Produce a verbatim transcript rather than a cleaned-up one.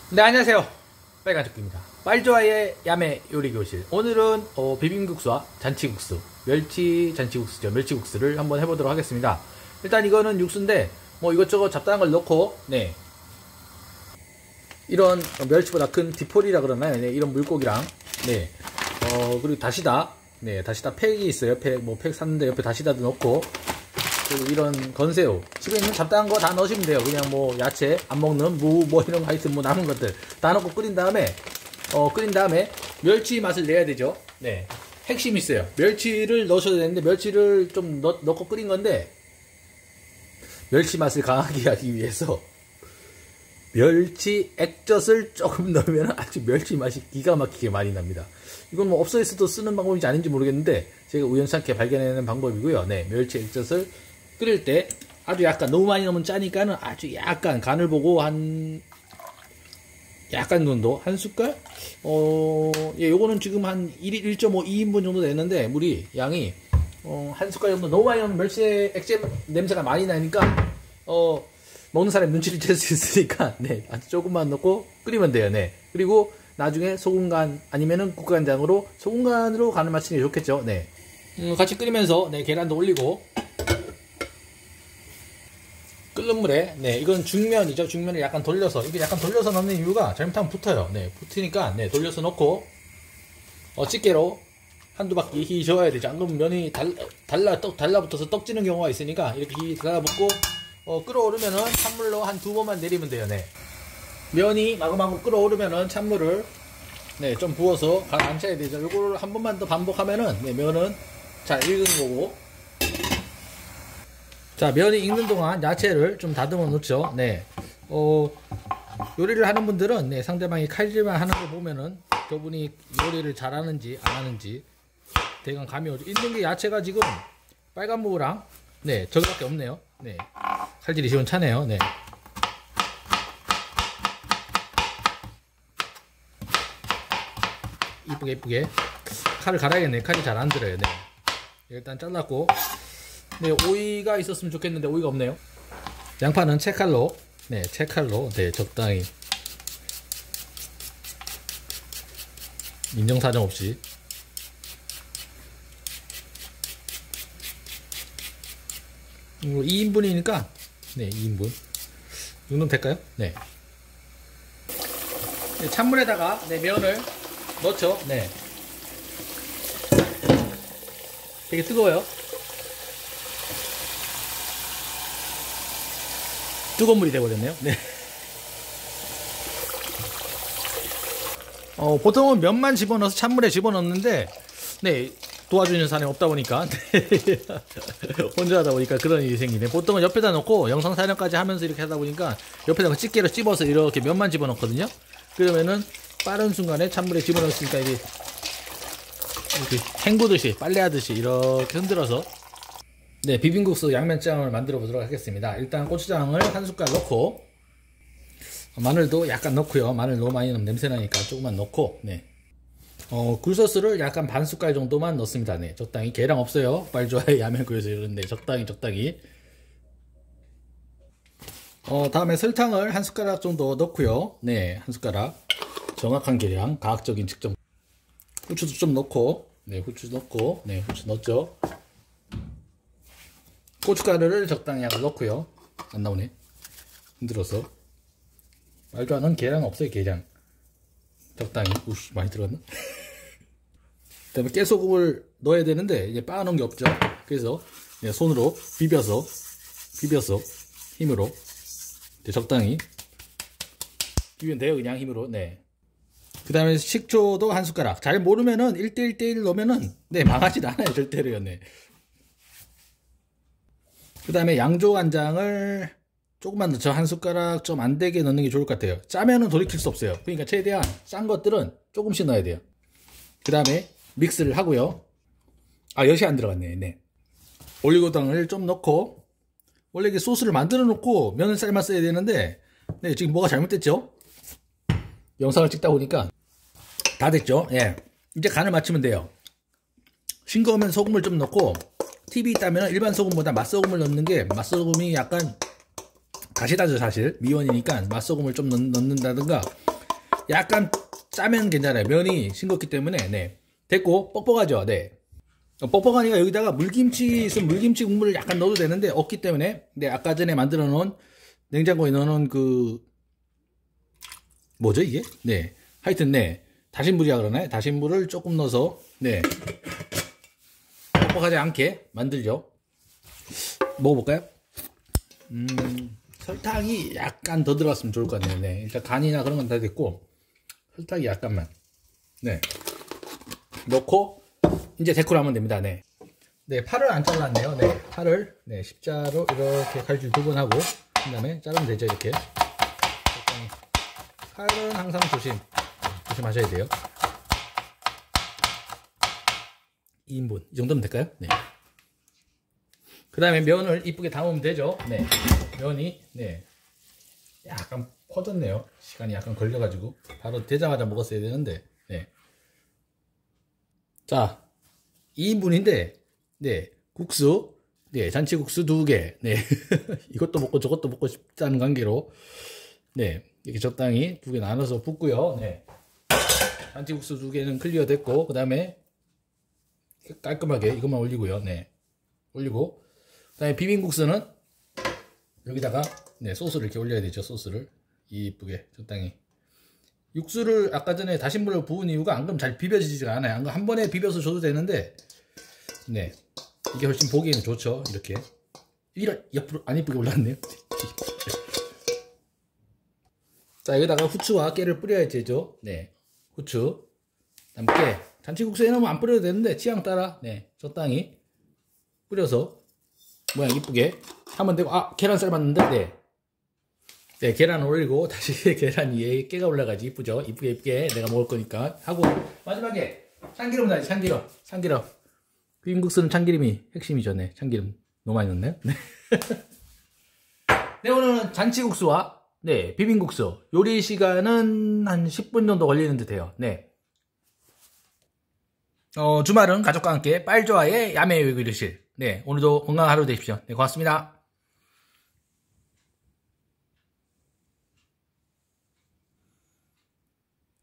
네, 안녕하세요. 빨간조끼입니다. 빨조아의 야매 요리교실. 오늘은 어, 비빔국수와 잔치국수, 멸치 잔치국수죠. 멸치국수를 한번 해보도록 하겠습니다. 일단 이거는 육수인데 뭐 이것저것 잡다한 걸 넣고, 네, 이런 멸치보다 큰 디포리라 그러나요? 네, 이런 물고기랑, 네, 어 그리고 다시다, 네, 다시다 팩이 있어요. 팩, 뭐 팩 샀는데 옆에 다시다도 넣고, 그리고 이런 건새우, 집에 있는 잡다한 거 다 넣으시면 돼요. 그냥 뭐 야채 안 먹는 무 뭐 이런 거 하여튼 뭐 남은 것들 다 넣고 끓인 다음에 어 끓인 다음에 멸치 맛을 내야 되죠. 네, 핵심이 있어요. 멸치를 넣으셔야 되는데 멸치를 좀 넣, 넣고 끓인 건데, 멸치 맛을 강하게 하기 위해서 멸치 액젓을 조금 넣으면 아주 멸치 맛이 기가 막히게 많이 납니다. 이건 뭐 업소에서도 쓰는 방법인지 아닌지 모르겠는데 제가 우연찮게 발견해낸 방법이고요. 네, 멸치 액젓을 끓일 때 아주 약간, 너무 많이 넣으면 짜니까는 아주 약간 간을 보고 한 약간 정도, 한 숟갈? 어, 예, 요거는 지금 한 일 점 오, 이 인분 정도 되는데 물이 양이 어, 한 숟갈 정도. 너무 많이 넣으면 멸치 액젓 냄새가 많이 나니까 어, 먹는 사람 눈치를 챌 수 있으니까, 네, 아주 조금만 넣고 끓이면 돼요. 네, 그리고 나중에 소금간 아니면은 국간장으로, 소금간으로 간을 맞추는 게 좋겠죠. 네, 음, 같이 끓이면서, 네, 계란도 올리고, 끓는 물에, 네, 이건 중면이죠. 중면을 약간 돌려서, 이게 약간 돌려서 넣는 이유가 잘못하면 붙어요. 네, 붙으니까, 네, 돌려서 넣고, 어, 집게로 한두 바퀴 휘 저어야 되죠. 안 그러면 면이 달, 달라, 떡, 달라붙어서 떡지는 경우가 있으니까, 이렇게 휘 달라붙고, 어, 끓어오르면은 찬물로 한 두 번만 내리면 돼요. 네, 면이 마구마구 끓어오르면은 찬물을, 네, 좀 부어서 간 안 차야 되죠. 요거를 한 번만 더 반복하면은, 네, 면은 잘 익은 거고. 자, 면이 익는 동안 야채를 좀 다듬어 놓죠. 네, 어, 요리를 하는 분들은, 네, 상대방이 칼질만 하는 거 보면은 저분이 요리를 잘하는지 안 하는지 대강 감이 오죠. 있는 게 야채가 지금 빨간 무랑, 네, 저기밖에 없네요. 네, 칼질이 시원차네요. 네, 이쁘게 이쁘게 칼을 갈아야겠네. 칼이 잘 안 들어요. 네, 일단 잘랐고, 네, 오이가 있었으면 좋겠는데 오이가 없네요. 양파는 채칼로, 네, 채칼로, 네, 적당히 인정사정 없이. 이 인분이니까, 네, 이 인분 이 정도면 될까요? 네, 네, 찬물에다가, 네, 면을 넣죠. 네, 되게 뜨거워요. 뜨거운 물이 되어버렸네요. 네. 어, 보통은 면만 집어넣어서 찬물에 집어넣는데, 네, 도와주는 사람이 없다 보니까, 네, 혼자 하다 보니까 그런 일이 생기네. 보통은 옆에다 놓고 영상 촬영까지 하면서 이렇게 하다 보니까 옆에다가 집게로 찝어서 이렇게 면만 집어넣거든요. 그러면은 빠른 순간에 찬물에 집어넣었으니까 이게 이렇게 헹구듯이, 빨래하듯이 이렇게 흔들어서, 네, 비빔국수 양면장을 만들어 보도록 하겠습니다. 일단 고추장을 한 숟갈 넣고, 마늘도 약간 넣고요. 마늘 너무 많이 넣으면 냄새나니까 조금만 넣고, 네, 어, 굴소스를 약간 반 숟갈 정도만 넣습니다. 네, 적당히. 계량 없어요. 빨조아의 야매구에서 이러는데 적당히 적당히. 어, 다음에 설탕을 한 숟가락 정도 넣고요. 네, 한 숟가락. 정확한 계량, 과학적인 측정. 후추도 좀 넣고, 네, 후추 넣고, 네, 후추 넣었죠. 고춧가루를 적당히 약간 넣고요. 안 나오네. 흔들어서. 말조아는 계량 없어요. 계량 적당히. 우씨, 많이 들어갔나? 그 다음에 깨소금을 넣어야 되는데 이제 빻아놓은 게 없죠. 그래서 손으로 비벼서 비벼서 힘으로 적당히 비비면 돼요. 그냥 힘으로. 네, 그 다음에 식초도 한 숟가락. 잘 모르면은 일 대 일 대 일 넣으면은, 네, 망하진 않아요. 절대로요. 네. 그 다음에 양조간장을 조금만 넣죠. 한 숟가락 좀 안 되게 넣는 게 좋을 것 같아요. 짜면은 돌이킬 수 없어요. 그러니까 최대한 짠 것들은 조금씩 넣어야 돼요. 그 다음에 믹스를 하고요. 아, 엿이 안 들어갔네. 네. 올리고당을 좀 넣고, 원래 이게 소스를 만들어 놓고 면을 삶았어야 되는데, 네, 지금 뭐가 잘못됐죠? 영상을 찍다 보니까 다 됐죠? 예. 이제 간을 맞추면 돼요. 싱거우면 소금을 좀 넣고, 팁이 있다면 일반 소금보다 맛소금을 넣는 게, 맛소금이 약간 가시다죠. 사실 미원이니까 맛소금을 좀 넣, 넣는다든가 약간 짜면 괜찮아요. 면이 싱겁기 때문에. 네. 됐고, 뻑뻑하죠. 네. 뻑뻑하니까 여기다가 물김치 있으면 물김치 국물을 약간 넣어도 되는데 없기 때문에 네, 아까 전에 만들어 놓은 냉장고에 넣어 놓은 그 뭐죠 이게? 네. 하여튼 네. 다신물이라 그러나요? 다신물을 조금 넣어서 네. 뻑뻑하지 않게 만들죠. 먹어볼까요? 음, 설탕이 약간 더 들어갔으면 좋을 것 같네요. 네. 일단 간이나 그런 건 다 됐고 설탕이 약간만 네. 넣고 이제 데코를 하면 됩니다. 네. 네, 팔을 안 잘랐네요. 네, 팔을 네, 십자로 이렇게 칼질 두 번 하고 그 다음에 자르면 되죠. 이렇게 칼은 항상 조심 조심하셔야 돼요. 이 인분 이 정도면 될까요? 네. 그 다음에 면을 이쁘게 담으면 되죠. 네, 면이 네 약간 퍼졌네요. 시간이 약간 걸려가지고 바로 되자마자 먹었어야 되는데 네. 자, 이 인분인데 네, 국수 네, 잔치국수 두 개 네. 이것도 먹고 저것도 먹고 싶다는 관계로 네, 이렇게 적당히 두 개 나눠서 붓고요. 네. 잔치국수 두 개는 클리어 됐고 그 다음에 깔끔하게 이것만 올리고요. 네. 올리고 그 다음에 비빔국수는 여기다가 네, 소스를 이렇게 올려야 되죠. 소스를 이쁘게 적당히. 육수를 아까 전에 다신물을 부은 이유가 안 그러면 잘 비벼지지가 않아요. 안 그러면 한 번에 비벼서 줘도 되는데 네, 이게 훨씬 보기에는 좋죠. 이렇게 이런 옆으로 안 이쁘게 올랐네요. 자, 여기다가 후추와 깨를 뿌려야 되죠. 네, 후추 그다음 깨. 잔치국수에 넣으면 안 뿌려도 되는데 취향 따라 네, 적당히 뿌려서 모양 이쁘게 하면 되고. 아, 계란 삶았는데 네. 네, 계란 올리고 다시 계란 위에 깨가 올라가지. 이쁘죠? 이쁘게 이쁘게 내가 먹을 거니까 하고 마지막에 참기름 넣어야지. 참기름 참기름 비빔국수는 참기름이 핵심이죠. 네, 참기름 너무 많이 넣었네요. 네. 네, 오늘은 잔치국수와 네, 비빔국수 요리 시간은 한 십 분 정도 걸리는 듯해요. 네. 어, 주말은 가족과 함께 빨조아의 야매 외교리실. 네, 오늘도 건강한 하루 되십시오. 네, 고맙습니다.